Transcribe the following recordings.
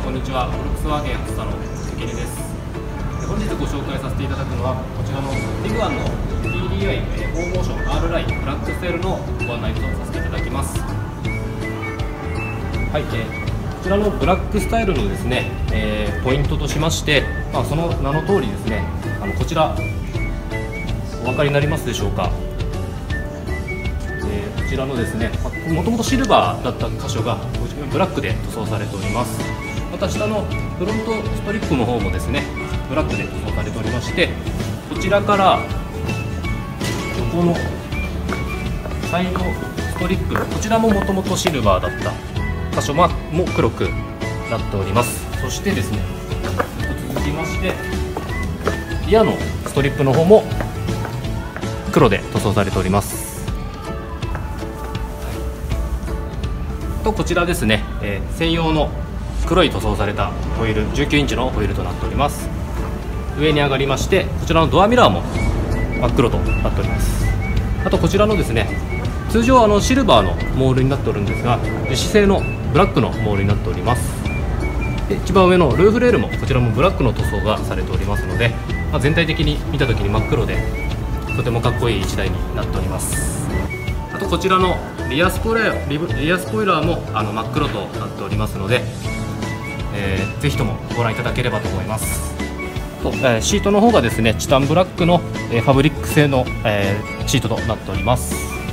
こんにちは。フォルクスワーゲン発の関根です。本日ご紹介させていただくのはこちらのティグワンの TDI 4モーション R ラインブラックスタイルのご案内とさせていただきます。はい、こちらのブラックスタイルのですね、ポイントとしまして、その名の通りですね、こちらお分かりになりますでしょうか。こちらのですね、もともとシルバーだった箇所がブラックで塗装されております。また下のフロントストリップの方もですね、ブラックで塗装されておりまして、こちらから横のサイドストリップ、こちらももともとシルバーだった箇所も黒くなっております。そしてですね、続きましてリアのストリップの方も黒で塗装されております。とこちらですね、専用の黒い塗装されたホイール、19インチのホイールとなっております。上に上がりまして、こちらのドアミラーも真っ黒となっております。あとこちらのですね、通常シルバーのモールになっておるんですが、樹脂製のブラックのモールになっております。で一番上のルーフレールもこちらもブラックの塗装がされておりますので、全体的に見た時に真っ黒でとてもかっこいい1台になっております。あとこちらのリアスポイラーも真っ黒となっておりますので、ぜひともご覧いただければと思います。とシートの方がですね、チタンブラックのファブリック製のシートとなっております。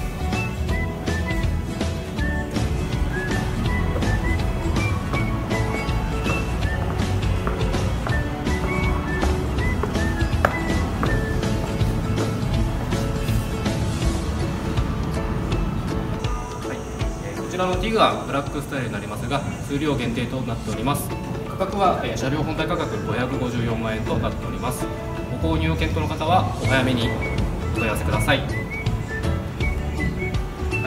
こちらのティグワンブラックスタイルになりますが、数量限定となっております。価格は車両本体価格554万円となっております。ご購入検討の方はお早めにお問い合わせください。はい、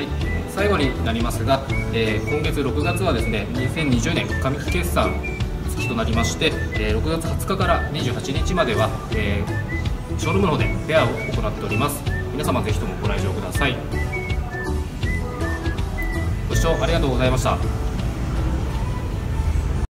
最後になりますが、今月6月はですね、2020年上期決算月となりまして、6月20日から28日までは、ショールームの方でフェアを行っております。皆様ぜひともご来場ください。ご視聴ありがとうございました。